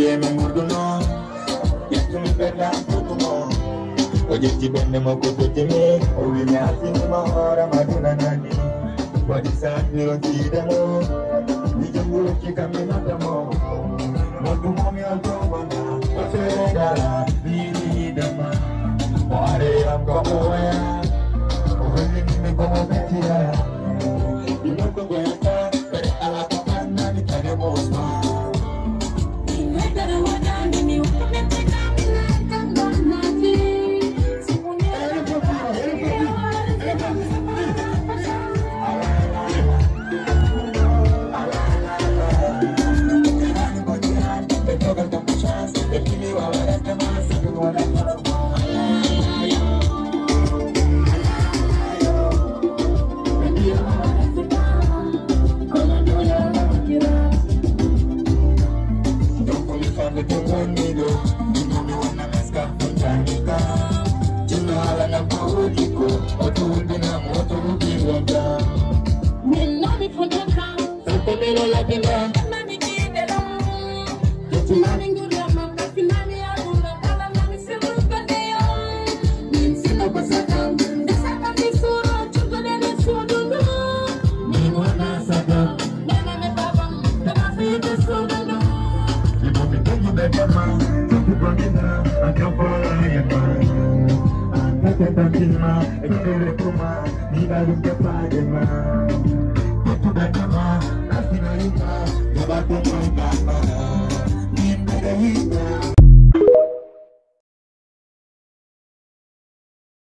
Baby, I'm Murdono. Yes, to me, better than Putumo. Oye, Jibene Mokoto Jimmy, or we may have seen Mahara Maduna Nani. What is that? You don't see them all. You just work, you can be not the more. Not to mommy or to one. What's a dollar? Be the man. What I'm going to when you go back here, you know, go back, but I like a man and the kind of most man. You make that I want down in you.